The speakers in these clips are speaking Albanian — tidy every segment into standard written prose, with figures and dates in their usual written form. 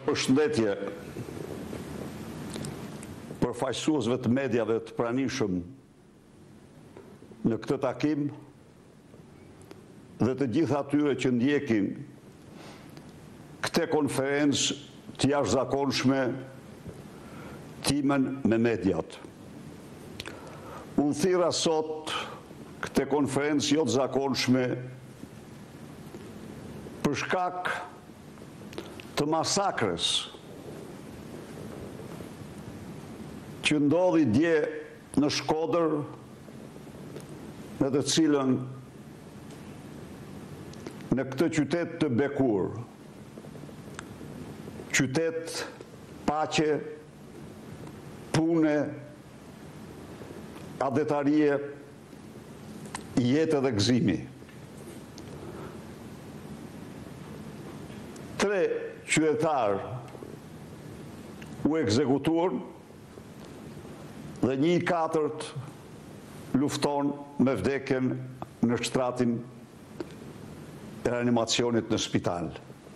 Përshëndetje përfaqësuesve të mediave të pranishëm në këtë takim dhe të gjithë atyre që ndjekin këtë konferencë të jashtëzakonshme timen me mediat. Unë thira sot këtë konferencë jo të zakonshme për shkak të masakrës që ndodhi dje në Shkodër, në të cilën në këtë qytet të bekur, qytet paqe, pune, adetarie, jetë dhe gëzimi. 3 qytetarë u ekzekutuar dhe 1/4 lufton me vdekjen në shtratin e reanimacionit në spital.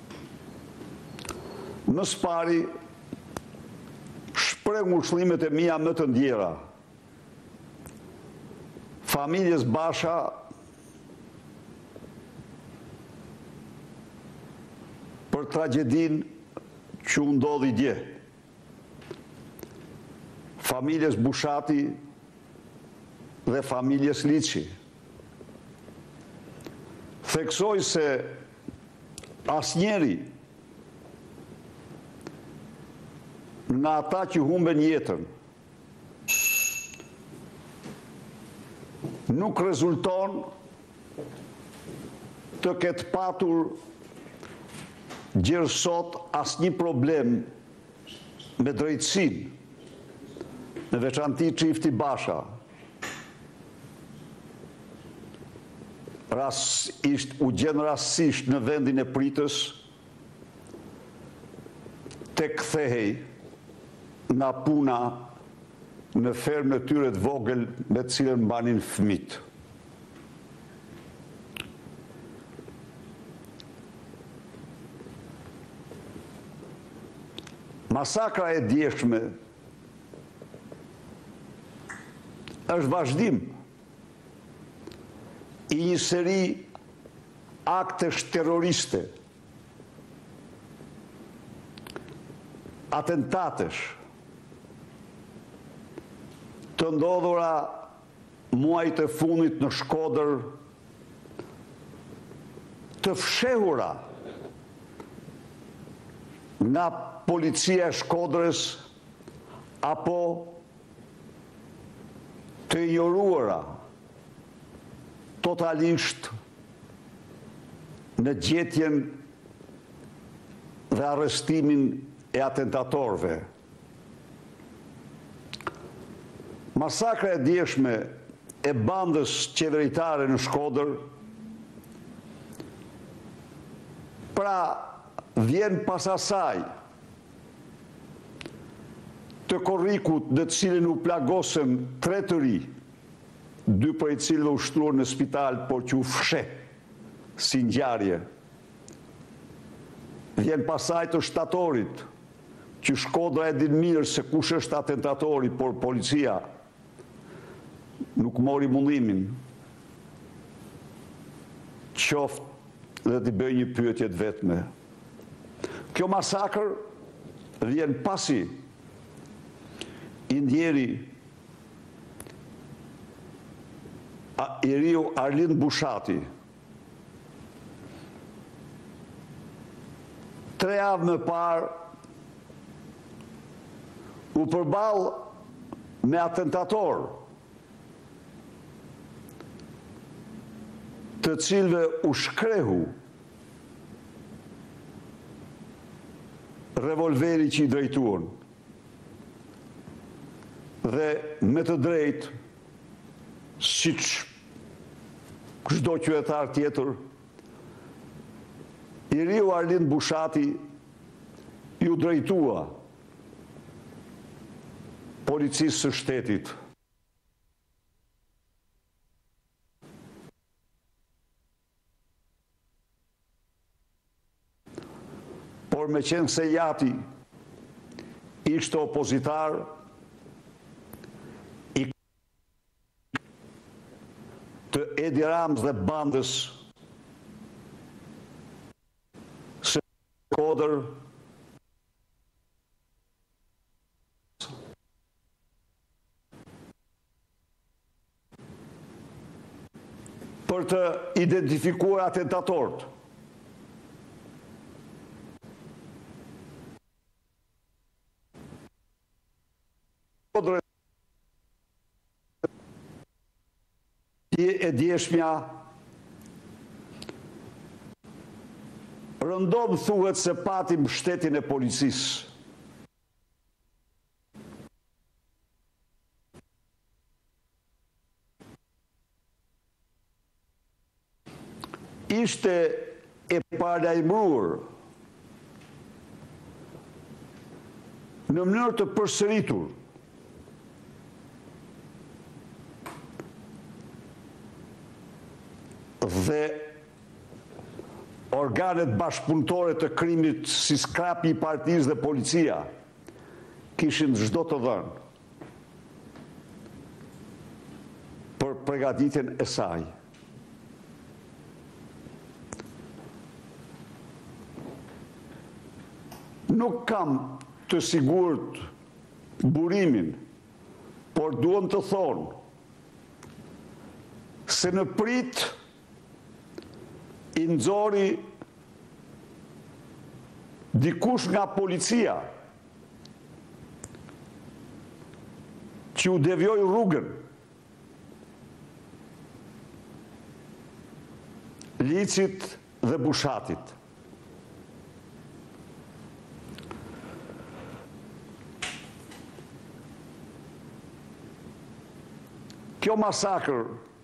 Më së pari, shpreh ngushëllimet e mia më të ndjera familjes Basha për tragjedin që u ndodhi dje, familjes Bushati dhe familjes Liçi. Theksoj se asnjeri nga ata që humben jetën nuk rezulton të ketë patur gjerësot asnjë problem me drejtësinë, në veçanti çifti Basha. U gjen rastësisht në vendin e pritës të kthehej nga puna në fermën e tyre të vogël me të cilën mbanin fëmijët. Masakra e djeshme është vazhdim i një seri aktesh terroriste, atentatesh, të ndodhura muajt e fundit në Shkodër, të fshehura nga policia e Shkodrës apo të ignoruara totalisht në gjetjen dhe arrestimin e atentatorëve. Masakra e djeshme e bandës qeveritare në Shkodër pra vjen pas asaj të korrikut në të cilin u plagosën 3 të ri, 2 prej cilëve u shtruar në spital, por që u fsheh si ngjarje. Vjen pasaj të shtatorit, që Shkodra e din mirë se kush është atentatori, por policia nuk mori mundimin qoftë dhe t'i bëj një pyetje të vetme. Kjo masakër vjen pasi i ndjeri i riu Arlind Bushati 3 javë më parë u përball me atentator të cilëve u shkrehu revolveri që i drejtuan dhe me të drejtë siç çdo qytetar tjetër i riu Arlind Bushati ju drejtua policisë së shtetit. por por me qenë se Jati ishte opozitar, i të Edi Ramës dhe bandës së Shkodër për të identifikuar atentatorët. E djeshmja rëndom thuhet se patim shtetin e policisë. Ishte e paralajmëruar në mënyrë të përsëritur dhe organet bashkëpunëtore të krimit si skrapi i partisë dhe policia kishin çdo të dhënë për përgatitjen e saj. Nuk kam të sigurt burimin, por duam të thonë se në prit i nxori dikush nga policia që u devjoj rrugën, Licit dhe Bushatit. Kjo masakër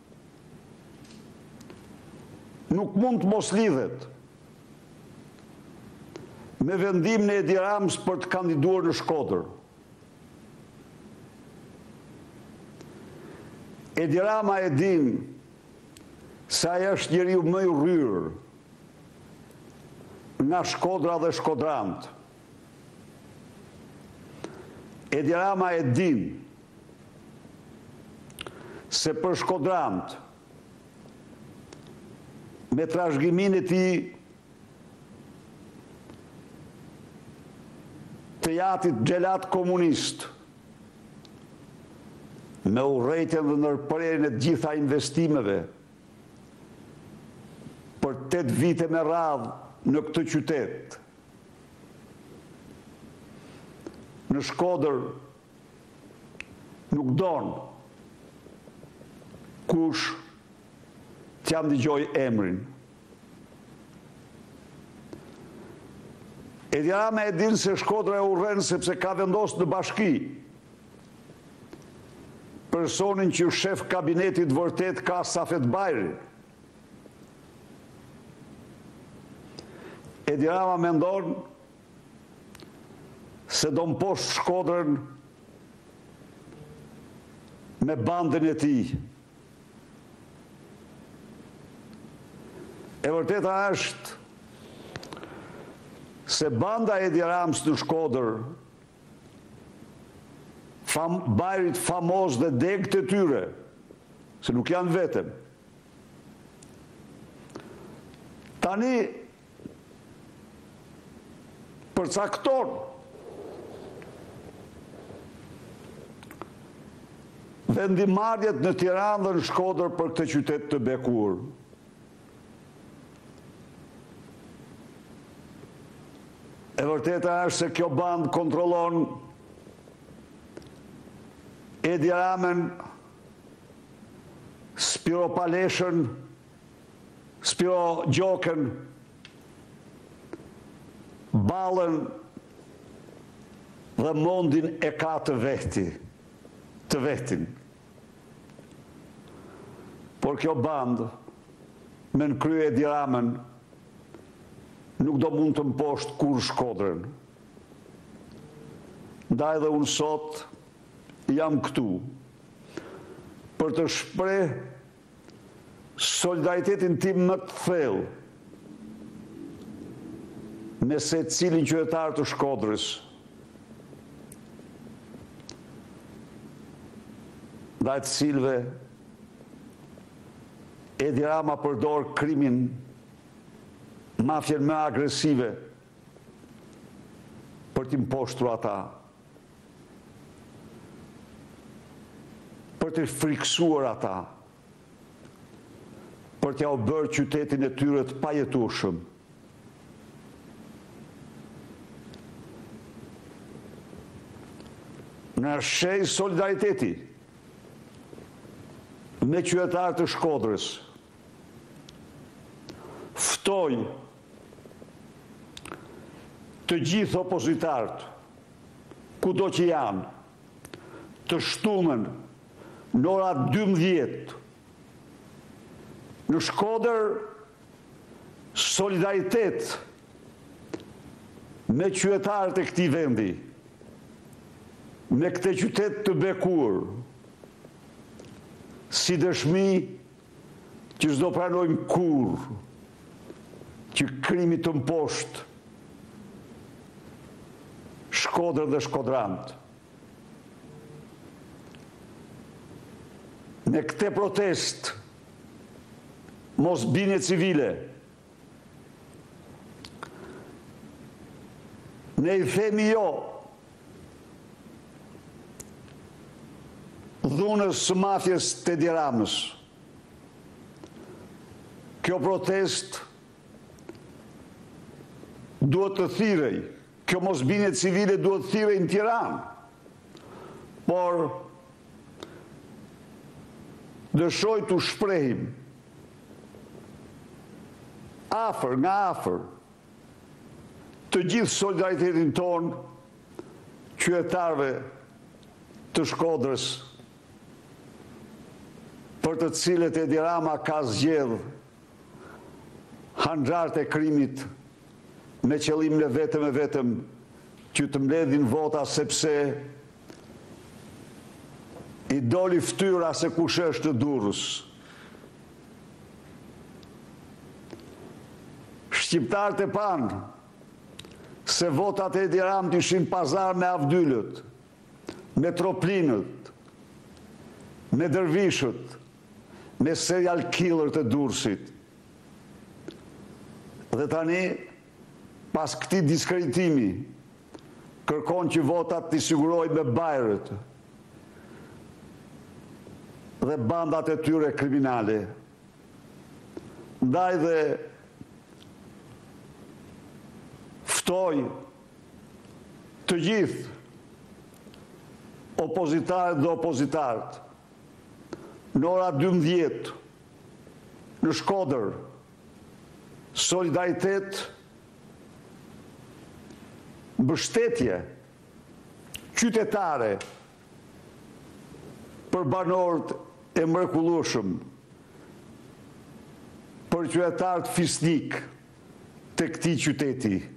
nuk mund të mos lidhet me vendimin e Edi Ramës për të kandiduar në Shkodër. Edi Rama e din se ai është njeriu më i rryrë nga Shkodra dhe shkodrant. Edi Rama e din se për shkodrant, me trashëgimin e tij të Jatit xhelat komunist, me urrejtjen dhe ndërprerjen e të gjitha investimeve për 8 vite me radhë në këtë qytet, në Shkodër nuk don kush t'ja ndigoj emrin. Edi Rama e din se Shkodra e urren sepse ka vendosur në bashki personin që shef kabinetit vërtet ka Safet Bajri. Edi Rama mendon se do mposht Shkodrën me bandën e tij. E vërteta është se banda e Edi Ramës në Shkodër, Bajrit famos dhe degët e tyre, se nuk janë vetëm, tani përcakton vendimarrjet në Tiranë dhe në Shkodër për këtë qytet të bekuar. E vërteta është se kjo bandë kontrollon Edi Ramën, Spiro Paleshën, Spiro Gjokën, Ballën dhe Mondin e ka të vetin. Por kjo bandë, me në krye Edi Ramën, nuk do mund të mposht kur Shkodrën. Ndaj dhe unë sot jam këtu për të shpreh solidaritetin tim më të thellë me se cilin qytetar të Shkodrës. Ndaj të cilëve Edi Rama përdor krimin, mafjen më agresive për t'i mposhtru ata, për t'i friksuar ata, për t'ja u bërë qytetin e tyre të pajetueshëm. Në shej solidariteti me qytetarët të Shkodrës, ftoj të gjithë opozitarët, kudo që janë, të shtunën në ora 12 në Shkodër, solidaritet me qytetarët e këtij vendi, me këtë qytet të bekur, si dëshmi që s'do pranojmë kurrë që krimi të mposhtë Shkodër dhe shkodrant. Me këtë protest mos bine civile, ne i themi jo dhunës së mafjes të Edi Ramës. Kjo protest duhet të thirrej, kjo mosbindje civile duhet të thirrej në Tiranë, por dëshoj të shprehim afër nga afër të gjithë solidaritetin ton qytetarëve të Shkodrës, për të cilët Edi Rama ka zgjedh hanxharët e krimit me qëllimin e vetëm që të mbledhin vota sepse i doli ftyra se kush është Durrës. Shqiptarët e panë se votat e Edi Ramës ishin pazar me avdyllët, me troplinët, me dervishët, me serial killer të Durrësit. Dhe tani, pas këtij diskreditimi, kërkon që votat t'i siguroj me bajrët dhe bandat e tyre kriminale. Ndaj dhe ftoj të gjithë opozitarët dhe opozitarët në ora 12 në Shkodër, solidaritet, mbështetje qytetare për banorët e mrekullueshëm, për qytetarët fisnik të këtij qyteti.